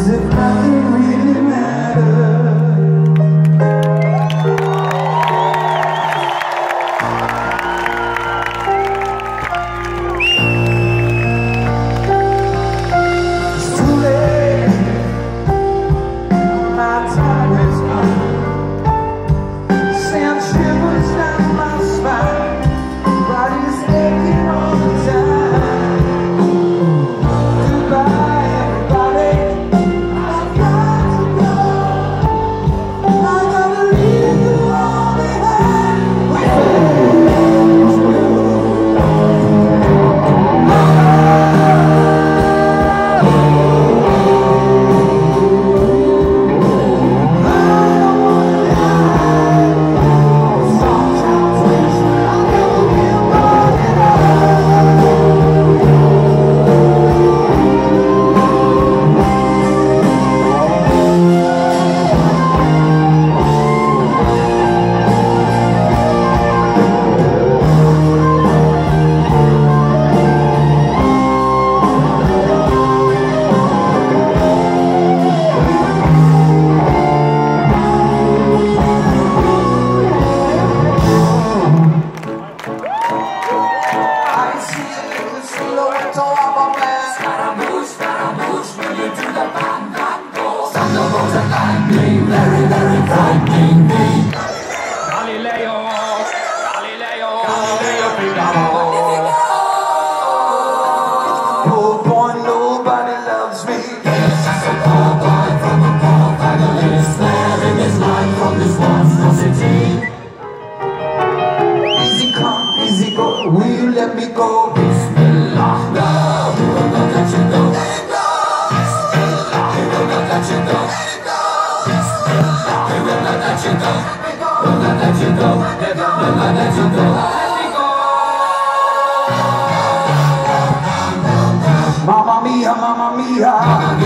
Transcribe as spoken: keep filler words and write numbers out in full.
as if nothing really mattered. It's too late, my time is up. Sand shivers down my spine, body's aching all the time. Goodbye everybody, I've got to go. I gotta leave you all behind. Thunderbolts and lightning, very, very frightening me. Galileo, Galileo, Galileo Figaro. Poor boy, nobody loves me. Yes, that's a poor boy from a poor family, sparing his life from this monstrosity. Easy come, easy go, will you let me go? Bismillah, no, we will not let you go. Let it go. Bismillah, we will not let you go. Let it go. Bismillah, we will not let you go. We'll not let you go. Never, we'll not let you go. Let me go. Mamma mia, mamma mia. Mamma